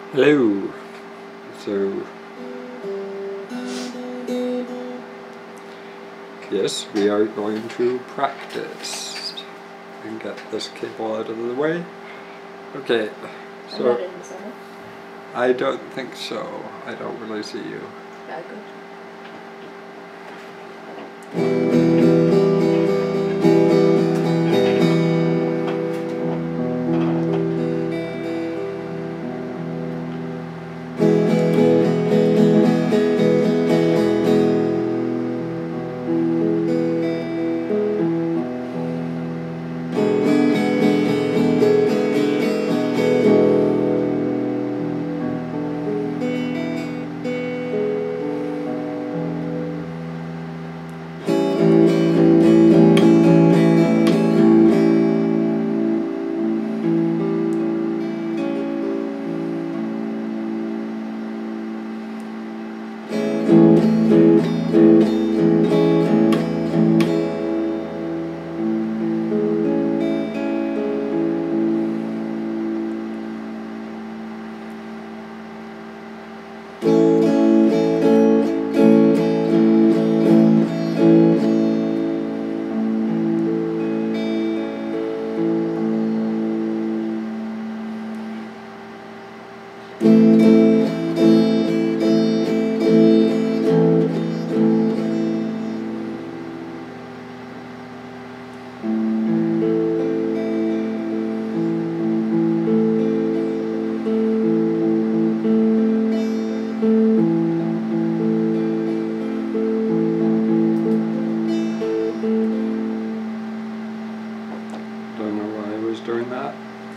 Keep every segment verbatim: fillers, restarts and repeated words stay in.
Hello. So, yes, we are going to practice and get this cable out of the way. Okay, so I'm not in the center. I don't think so. I don't really see you. Yeah, good. Don't know why I was doing that.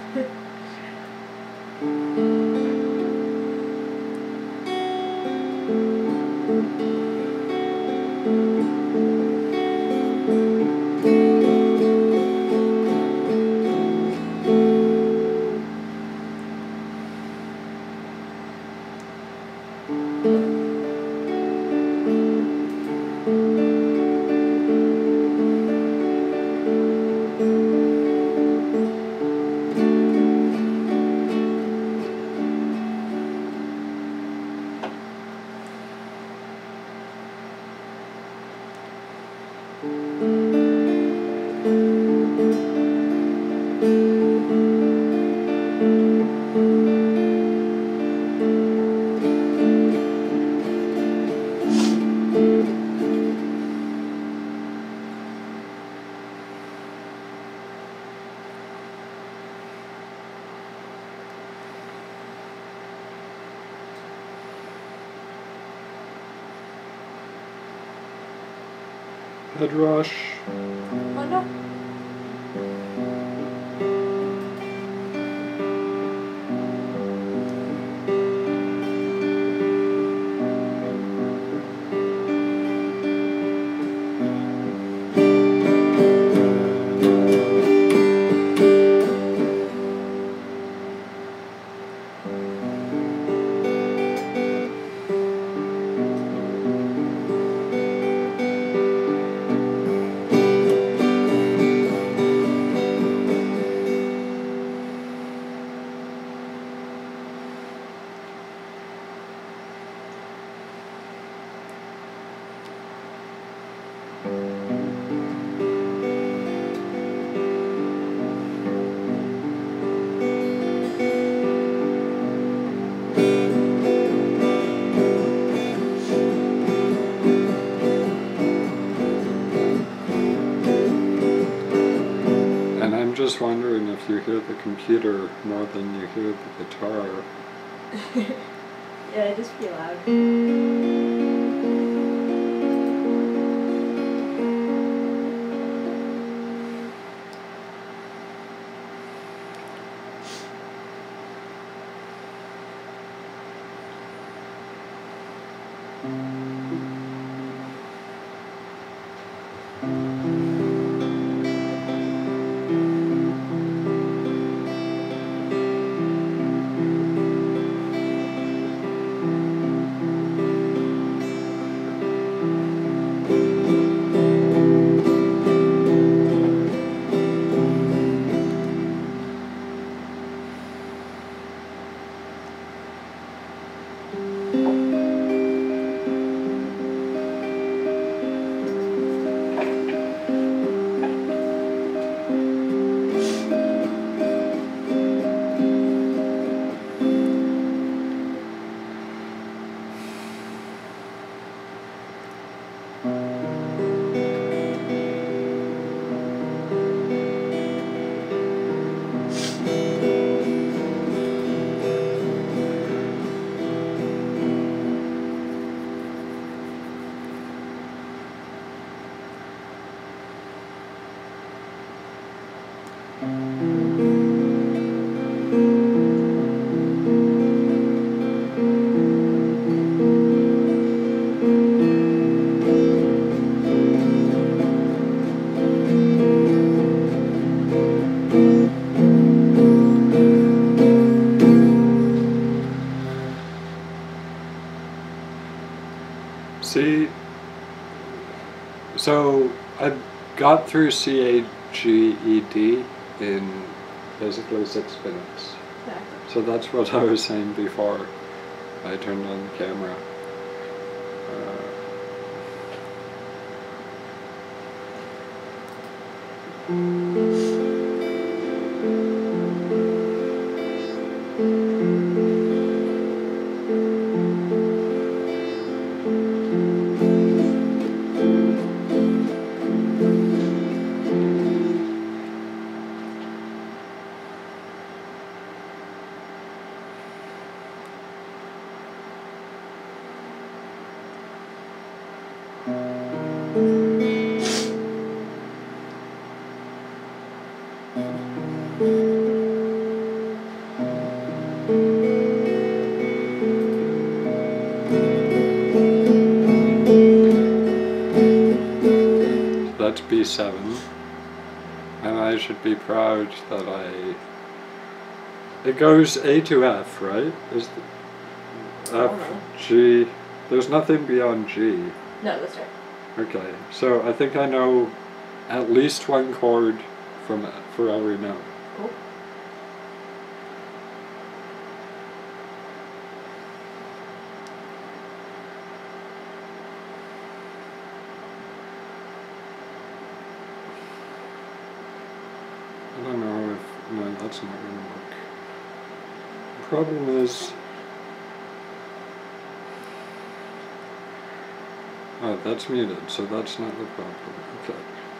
Head rush. Oh no. And I'm just wondering if you hear the computer more than you hear the guitar. Yeah, it just feel loud. See, so I got through C A G E D in basically six minutes. Exactly. So that's what I was saying before I turned on the camera. That's B seven, and I should be proud that I... It goes A to F, right? Is the F, G... There's nothing beyond G. No, that's right. Okay, so I think I know at least one chord from for every note. Cool. I don't know if... No, that's not going to work. The problem is... Oh, that's muted, so that's not the problem. Okay.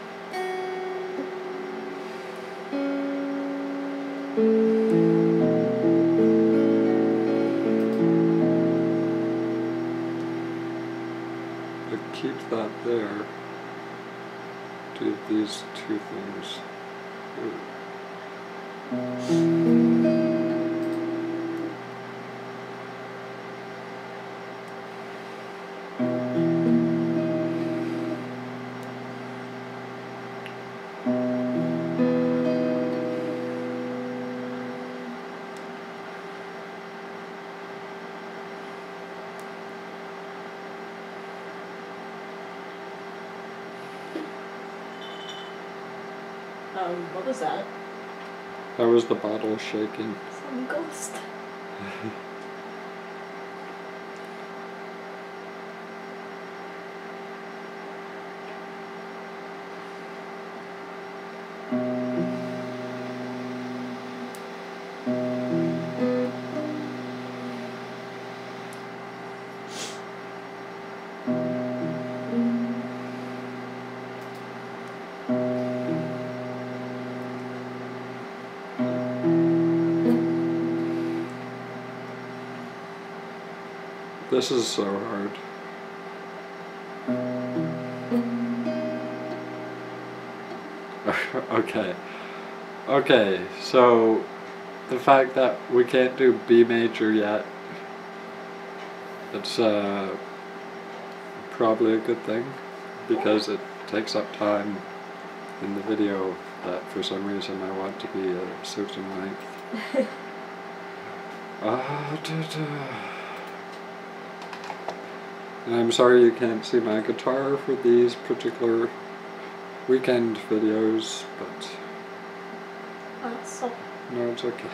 But keep that there. Do these two things. Ooh. Um, what was that? That was the bottle shaking. Some ghost. This is so hard. Okay. Okay, so the fact that we can't do B major yet, it's uh, probably a good thing, because it takes up time in the video that for some reason I want to be a certain length. Ah, da, da. And I'm sorry you can't see my guitar for these particular weekend videos, but Uh, so no, it's okay.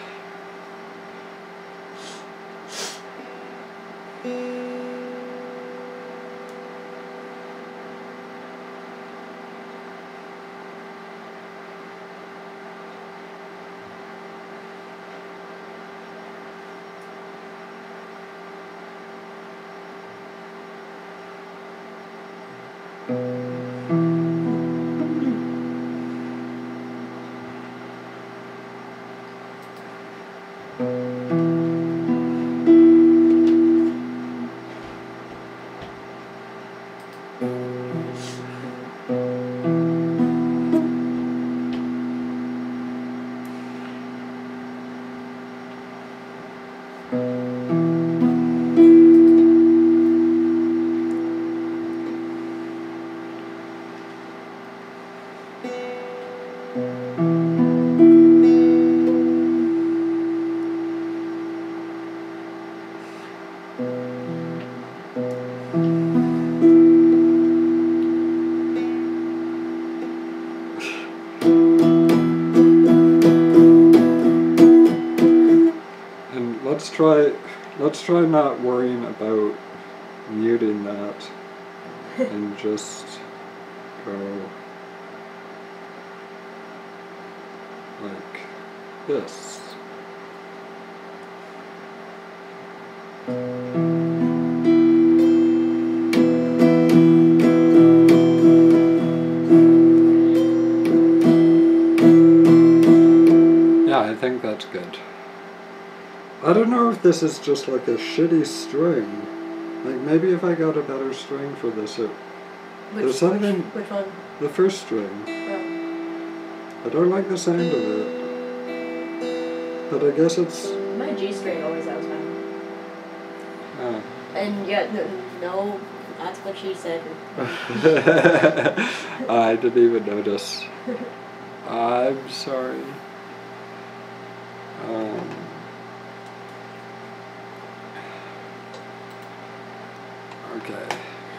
try, let's try not worrying about muting that and just go like this. Yeah, I think that's good. I don't know if this is just like a shitty string. Like maybe if I got a better string for this, it, Which, there's something, which, which one? the first string. Oh. I don't like the sound of it. But I guess it's... My G string always sounds fine. Uh. And yeah, no, no, that's what she said. I didn't even notice. I'm sorry. Um, okay.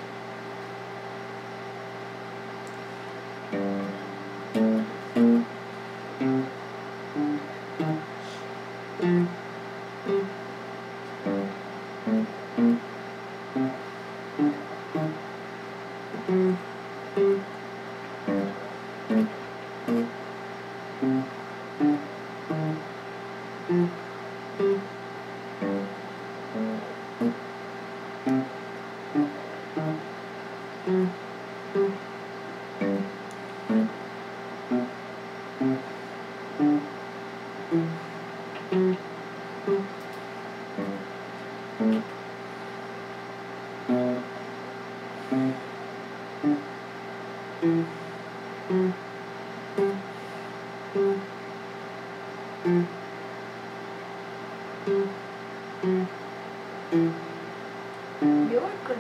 You're good.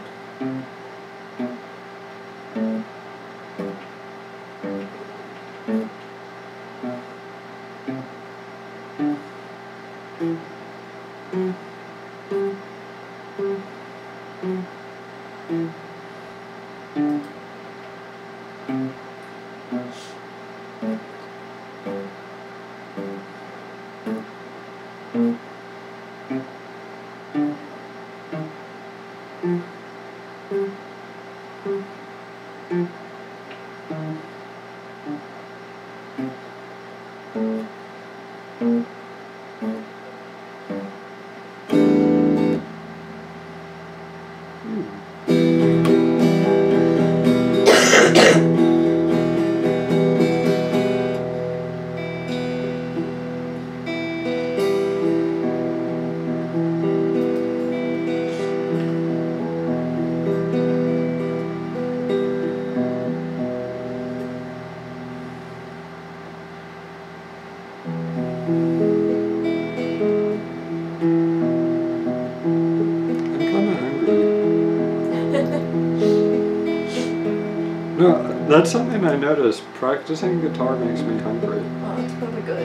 No, that's something I noticed. Practicing guitar makes me hungry. Oh, that's probably good.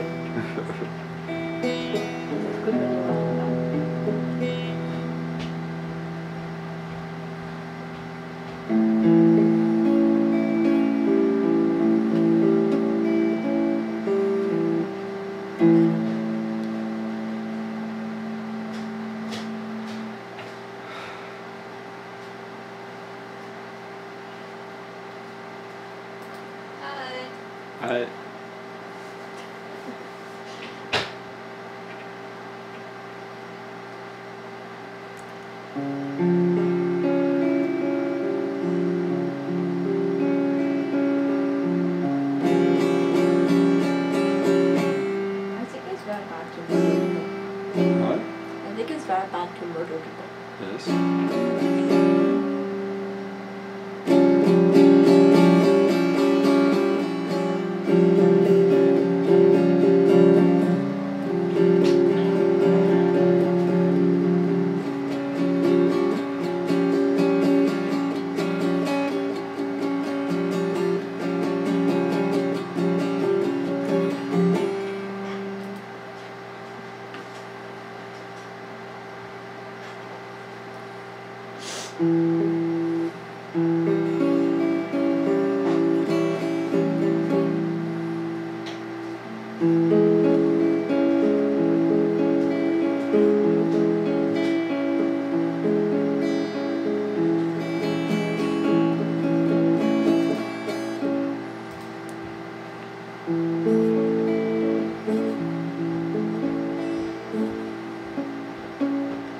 It's good when you want to I I think it's very bad to murder people. what? I think it's very bad to murder people. Yes.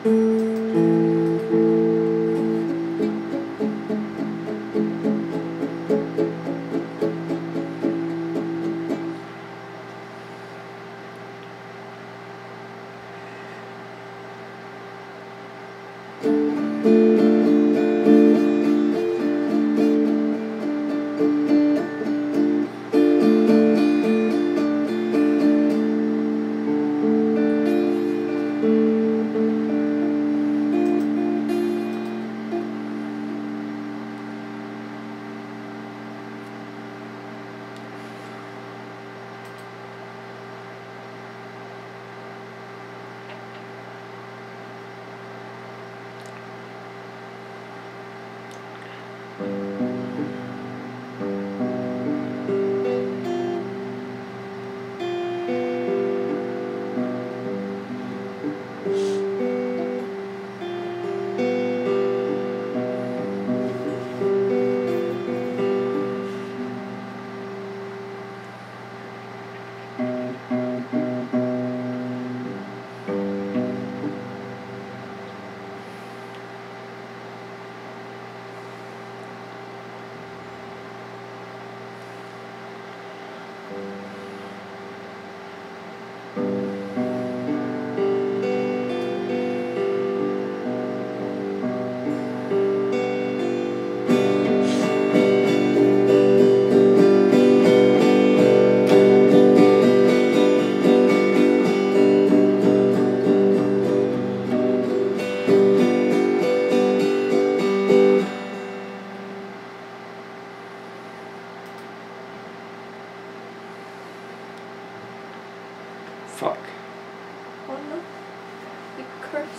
Fuck. Oh no. You cursed.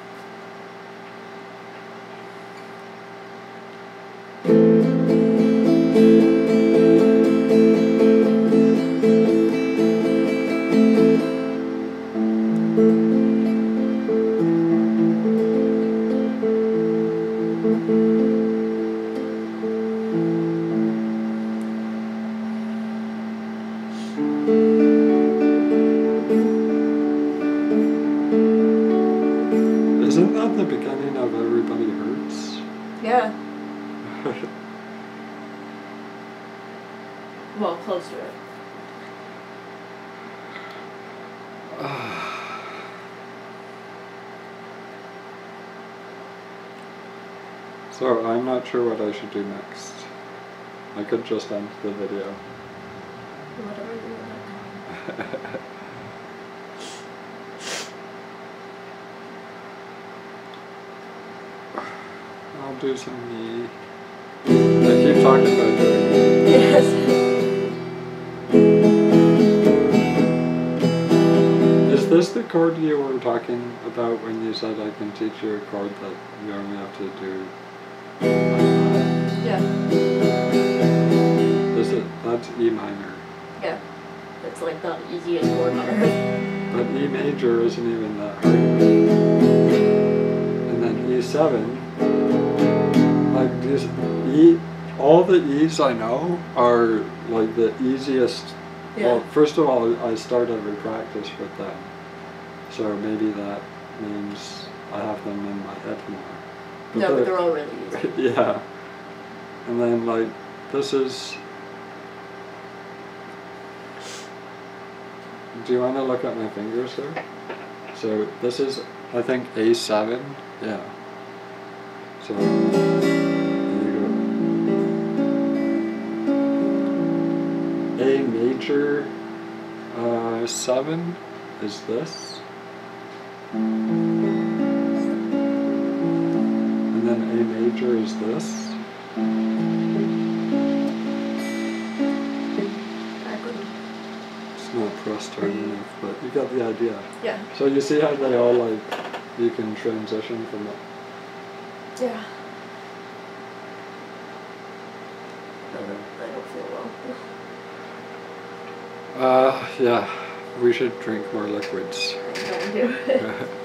Isn't that the beginning of Everybody Hurts? Yeah. Well, close to it. So I'm not sure what I should do next. I could just end the video. Whatever you want. I'll do some E. I keep talking about doing E. Yes. Is this the chord you were talking about when you said I can teach you a chord that you only have to do? Yeah. Is it? That's E minor. Yeah. It's like the easiest chord on earth. But E major isn't even that hard. And then E seven, like these E, all the E's I know are like the easiest. Yeah. Well, first of all, I start every practice with them. So maybe that means I have them in my head more. But No, but they're- they're all really easy. yeah. And then like, this is, do you want to look at my fingers there? So this is, I think, A seven, yeah. So, there you go. A major uh, seven is this. And then A major is this. I couldn't. It's not pressed hard enough, but you got the idea. Yeah. So you see how they all like, you can transition from it. Yeah. I don't, I don't feel well. Uh, yeah, we should drink more liquids. I'm going to.